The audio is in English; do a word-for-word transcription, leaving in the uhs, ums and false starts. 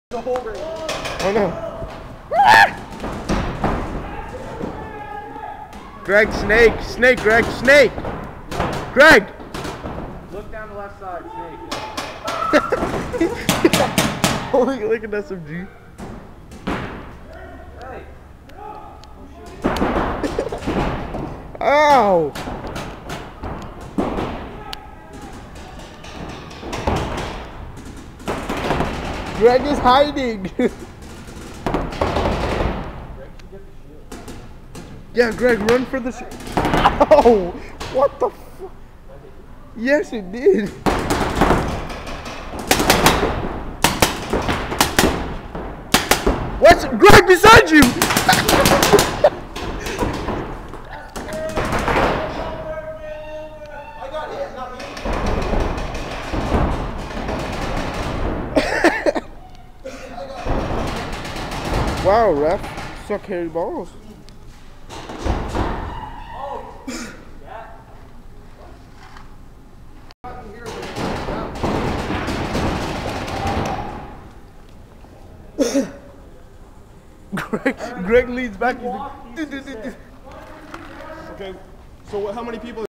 The whole ring. Oh no. Greg, snake, snake, Greg, snake. Greg. Look down the left side, snake. Holy, look at S M G. Hey. Ow. Greg is hiding. Yeah, Greg, run for the shield. Ow! What the fuck? Yes, it did. What's Greg beside you? I got hit, not me. Wow, ref, suck hairy balls. Greg, Greg leads back. Okay, so what, how many people?